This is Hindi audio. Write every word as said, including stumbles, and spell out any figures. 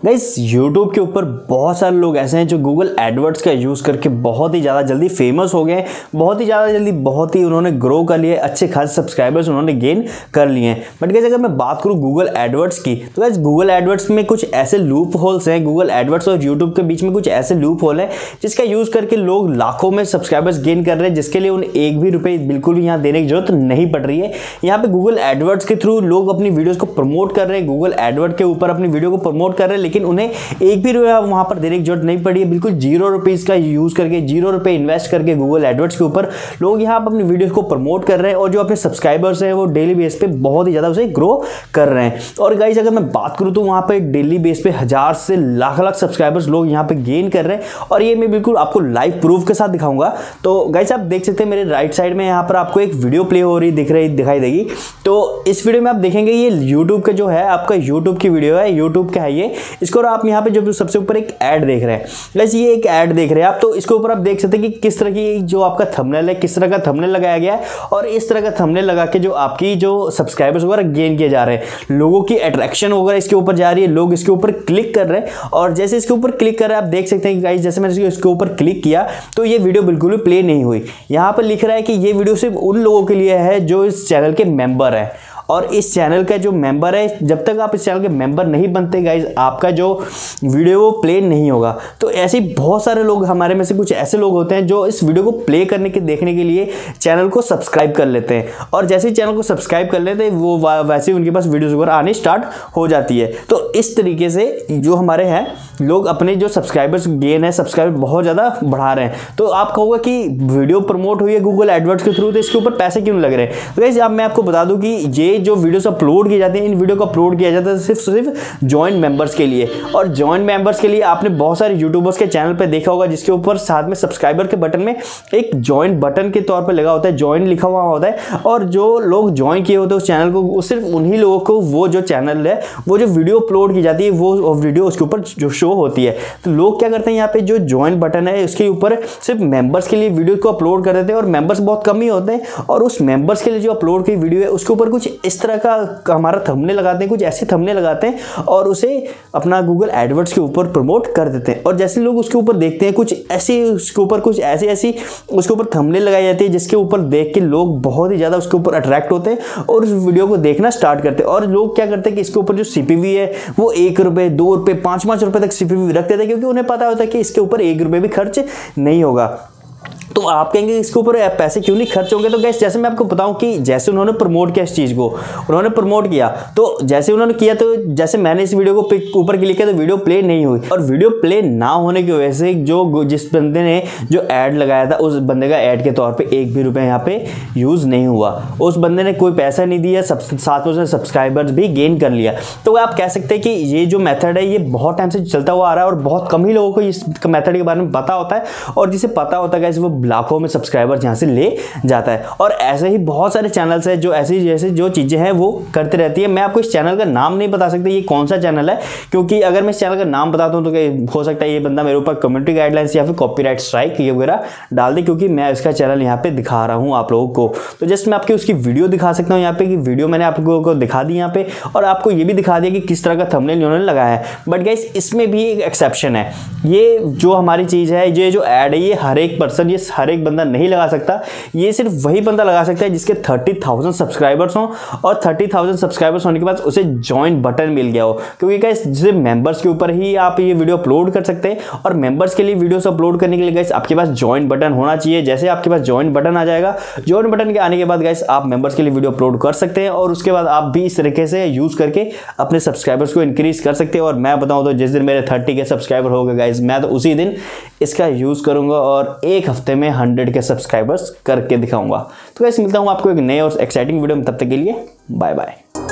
गाइस यूट्यूब के ऊपर बहुत सारे लोग ऐसे हैं जो गूगल एडवर्ड्स का यूज़ करके बहुत ही ज़्यादा जल्दी फेमस हो गए, बहुत ही ज़्यादा जल्दी बहुत ही उन्होंने ग्रो कर लिए, अच्छे खासे सब्सक्राइबर्स उन्होंने गेन कर लिए हैं। बट गाइस अगर मैं बात करूँ गूगल एडवर्ड्स की, तो गाइस गूगल एडवर्ड्स में कुछ ऐसे लूप होल्स हैं, गूगल एडवर्ड्स और यूट्यूब के बीच में कुछ ऐसे लूप होल है जिसका यूज़ करके लोग लाखों में सब्सक्राइबर्स गेन कर रहे हैं, जिसके लिए उन्हें एक भी रुपये बिल्कुल भी यहाँ देने की जरूरत नहीं पड़ रही है। यहाँ पे गूगल एडवर्ड्स के थ्रू लोग अपनी वीडियोज़ को प्रमोट कर रहे हैं, गूगल एडवर्ड के ऊपर अपनी वीडियो को प्रमोट कर रहे हैं, लेकिन उन्हें एक भी रुपया वहां पर देने की जरूरत नहीं पड़ी है। बिल्कुल जीरो रुपीस का यूज करके, जीरो रुपए इन्वेस्ट करके गूगल एडवर्ड्स के ऊपर लोग यहां पर अपनी वीडियोस को प्रमोट कर रहे हैं और जो अपने सब्सक्राइबर्स हैं वो डेली बेस पे बहुत ही ज्यादा उसे ग्रो कर रहे हैं। और गाइस अगर मैं बात करूं तो वहां पे डेली बेस पे हजार से लाख लाख सब्सक्राइबर्स लोग यहां पे गेन कर रहे हैं और ये मैं बिल्कुल आपको लाइव प्रूफ के साथ दिखाऊंगा। तो गाइस आप देख सकते हैं मेरे राइट साइड में यहाँ पर आपको एक वीडियो प्ले हो रही दिख रही दिखाई देगी। तो इस वीडियो में आप देखेंगे ये यूट्यूब का जो है आपका यूट्यूब की वीडियो है, यूट्यूब का है ये। इसको आप यहाँ पे जो सबसे ऊपर एक ऐड देख रहे हैं, वैसे ये एक ऐड देख रहे हैं आप, तो इसके ऊपर आप देख सकते हैं कि किस तरह की जो आपका थंबनेल है, किस तरह का थंबनेल लगाया गया है और इस तरह का थंबनेल लगा के जो आपकी जो सब्सक्राइबर्स वगैरह गेन किए जा रहे हैं, लोगों की अट्रैक्शन वगैरह इसके ऊपर जा रही है, लोग इसके ऊपर क्लिक कर रहे हैं। और जैसे इसके ऊपर क्लिक कर रहे हैं आप देख सकते हैं गाइस, जैसे मैंने इसके ऊपर क्लिक किया तो ये वीडियो बिल्कुल भी प्ले नहीं हुई। यहाँ पर लिख रहा है कि ये वीडियो सिर्फ उन लोगों के लिए है जो इस चैनल के मेंबर है, और इस चैनल का जो मेंबर है, जब तक आप इस चैनल के मेंबर नहीं बनते गाइज आपका जो वीडियो वो प्ले नहीं होगा। तो ऐसे बहुत सारे लोग, हमारे में से कुछ ऐसे लोग होते हैं जो इस वीडियो को प्ले करने के देखने के लिए चैनल को सब्सक्राइब कर लेते हैं, और जैसे ही चैनल को सब्सक्राइब कर लेते हैं वो वैसे ही उनके पास वीडियोस वगैरह आने स्टार्ट हो जाती है। तो इस तरीके से जो हमारे हैं लोग अपने जो सब्सक्राइबर्स गेन है, सब्सक्राइबर बहुत ज़्यादा बढ़ा रहे हैं। तो आप कहोगे कि वीडियो प्रमोट हुई है गूगल एडवर्ड्स के थ्रू तो इसके ऊपर पैसे क्यों लग रहे हैं। तो गाइस अब मैं आपको बता दूं कि ये जो वीडियोस अपलोड किए जाते हैं, इन वीडियो को अपलोड किया जाता है सिर्फ सिर्फ जॉइन मेंबर्स के लिए। और जॉइन मेंबर्स के लिए आपने बहुत सारे यूट्यूबर्स के चैनल पे देखा होगा जिसके ऊपर साथ में सब्सक्राइबर के बटन में एक जॉइन बटन के तौर पे लगा होता है, जॉइन लिखा हुआ होता है, और जो लोग ज्वाइन किए होते हैं उस चैनल को, वो सिर्फ उन्हीं लोगों को वो जो चैनल है, वो जो वीडियो अपलोड की जाती है वो वीडियो उसके ऊपर जो शो होती है। तो लोग क्या करते हैं, यहाँ पे जो जॉइन बटन है उसके ऊपर सिर्फ मेंबर्स के लिए वीडियो को अपलोड कर देते हैं, और मेंबर्स बहुत कम ही होते हैं, और उस मेंबर्स के लिए जो अपलोड की वीडियो है उसके ऊपर कुछ इस तरह का हमारा थंबनेल लगाते हैं, कुछ ऐसे थंबनेल लगाते हैं और उसे अपना गूगल एडवर्ड्स के ऊपर प्रमोट कर देते हैं। और जैसे लोग उसके ऊपर देखते हैं कुछ ऐसे उसके ऊपर कुछ ऐसी ऐसी उसके ऊपर थंबनेल लगाई जाती है जिसके ऊपर देख के लोग बहुत ही ज़्यादा उसके ऊपर अट्रैक्ट होते हैं और उस वीडियो को देखना स्टार्ट करते हैं। और लोग क्या करते हैं कि इसके ऊपर जो सीपीवी है वो एक रुपये दो रुपये पाँच पाँच रुपये तक सीपीवी रख देते हैं, क्योंकि उन्हें पता होता है कि इसके ऊपर एक रुपये भी खर्च नहीं होगा। तो आप कहेंगे इसके ऊपर पैसे क्यों नहीं खर्च होंगे। तो गैस जैसे मैं आपको बताऊं कि जैसे उन्होंने प्रमोट किया इस चीज़ को, उन्होंने प्रमोट किया, तो जैसे उन्होंने किया तो जैसे मैंने इस वीडियो को ऊपर क्लिक किया तो वीडियो प्ले नहीं हुई, और वीडियो प्ले ना होने की वजह से जो जिस बंदे ने जो ऐड लगाया था उस बंदे का ऐड के तौर पे एक भी रुपये यहाँ पे यूज़ नहीं हुआ, उस बंदे ने कोई पैसा नहीं दिया, सब साथ में उसने सब्सक्राइबर्स भी गेन कर लिया। तो आप कह सकते हैं कि ये जो मेथड है ये बहुत टाइम से चलता हुआ आ रहा है और बहुत कम ही लोगों को इस मेथड के बारे में पता होता है, और जिसे पता होता है वो लाखों में सब्सक्राइबर्स यहाँ से ले जाता है। और ऐसे ही बहुत सारे चैनल्स हैं जो ऐसी जैसे जो चीज़ें हैं वो करते रहती है। मैं आपको इस चैनल का नाम नहीं बता सकता ये कौन सा चैनल है, क्योंकि अगर मैं इस चैनल का नाम बताता हूँ तो हो सकता है ये बंदा मेरे ऊपर कम्युनिटी गाइडलाइंस या फिर कॉपीराइट स्ट्राइक ये वगैरह डाल दे, क्योंकि मैं इसका चैनल यहाँ पे दिखा रहा हूँ आप लोगों को। तो जस्ट मैं आपकी उसकी वीडियो दिखा सकता हूँ यहाँ पे, कि वीडियो मैंने आप लोगों को दिखा दी यहाँ पे, और आपको ये भी दिखा दिया कि किस तरह का थंबनेल उन्होंने लगाया है। बट गाइस इसमें भी एक एक्सेप्शन है, ये जो हमारी चीज़ है, ये जो ऐड है, ये हर एक पर्सन, ये हर एक बंदा नहीं लगा सकता, ये सिर्फ वही बंदा लगा सकता है जिसके थर्टी थाउजेंड सब्सक्राइबर्स हों, और थर्टी थाउजेंड सब्सक्राइबर्स होने के बाद उसे जॉइन बटन मिल गया हो। क्योंकि गाइस सिर्फ मेंबर्स के ऊपर ही आप ये वीडियो अपलोड कर सकते हैं, और मेंबर्स के लिए वीडियोस अपलोड करने के लिए गाइस आपके पास जॉइन बटन होना चाहिए। जैसे आपके पास जॉइन बटन आ जाएगा, जॉइन बटन के आने के बाद गाइस आप मेंबर्स के लिए वीडियो अपलोड कर सकते हैं, और उसके बाद आप भी इस तरीके से यूज करके अपने सब्सक्राइबर्स को इंक्रीज कर सकते हैं। और मैं बताऊं तो जिस दिन मेरे थर्टी के सब्सक्राइबर हो गए गाइस, मैं तो उसी दिन इसका यूज करूंगा और एक हफ्ते में हंड्रेड के सब्सक्राइबर्स करके दिखाऊंगा। तो गाइस मिलता हूं आपको एक नए और एक्साइटिंग वीडियो में, तब तक के लिए बाय बाय।